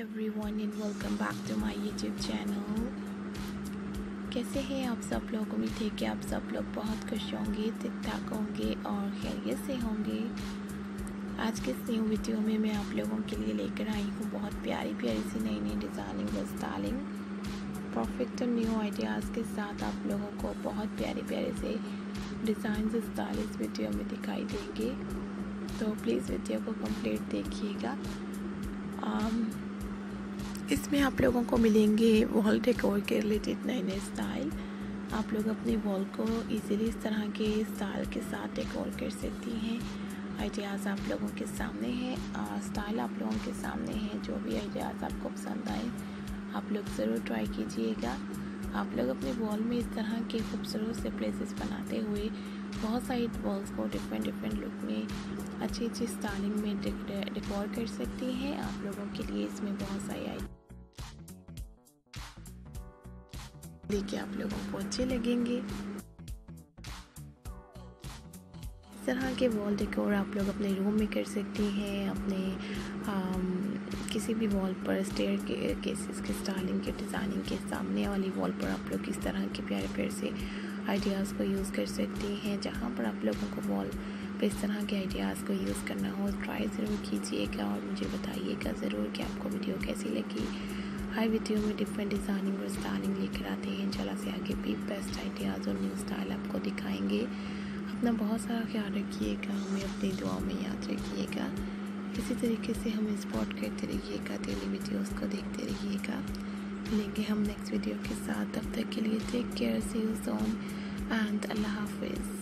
everyone and welcome back to my YouTube channel। कैसे हैं आप सब लोग। उम्मीद है कि आप सब लोग बहुत खुश होंगे, ठीक ठाक होंगे और खैरियत से होंगे। आज के इस न्यू वीडियो में मैं आप लोगों के लिए लेकर आई हूँ बहुत प्यारी प्यारी सी नई डिज़ाइनिंग व स्टाइलिंग परफेक्ट और न्यू आइडियाज़ के साथ आप लोगों को बहुत प्यारे प्यारे से डिज़ाइन स्टाइल इस वीडियो में दिखाई देंगे। तो प्लीज़ वीडियो को कंप्लीट देखिएगा। इसमें आप लोगों को मिलेंगे वॉल डेकोर के रिलेटेड नए स्टाइल। आप लोग अपने वॉल को इजीली इस तरह के स्टाइल के साथ डेकोर कर सकती हैं। आइडियाज़ आप लोगों के सामने हैं, स्टाइल आप लोगों के सामने हैं। जो भी आइडियाज़ आपको पसंद आए आप लोग ज़रूर ट्राई कीजिएगा। आप लोग अपने वॉल में इस तरह के खूबसूरत से प्लेसेस बनाते हुए बहुत सारी वॉल्स को डिफरेंट लुक में अच्छी स्टाइलिंग में डेकोर कर सकती हैं। आप लोगों के लिए इसमें बहुत सारी देखिए आप लोगों को अच्छे लगेंगे। इस तरह के वॉल डेकोर आप लोग अपने रूम में कर सकती हैं। अपने किसी भी वॉल पर स्टेयर के केसेस के स्टाइलिंग के डिज़ाइनिंग के सामने वाली वॉल पर आप लोग इस तरह के प्यारे प्यारे से आइडियाज़ को यूज़ कर सकती हैं। जहाँ पर आप लोगों को वॉल पे इस तरह के आइडियाज़ को यूज़ करना हो ट्राई ज़रूर कीजिएगा और मुझे बताइएगा ज़रूर कि आपको वीडियो कैसी लगी। हर वीडियो में डिफरेंट डिज़ाइनिंग और स्टाइलिंग लेकर आते हैं। इंशाल्लाह से आगे भी बेस्ट आइडियाज़ और न्यू स्टाइल आपको दिखाएंगे। अपना बहुत सारा ख्याल रखिएगा, हमें अपनी दुआ में याद रखिएगा। इसी तरीके से हमें सपोर्ट करते रहिएगा, डेली वीडियोस को देखते रहिएगा। मिलेंगे हम नेक्स्ट वीडियो के साथ। तब तक के लिए take care, see you soon and अल्लाह हाफिज़।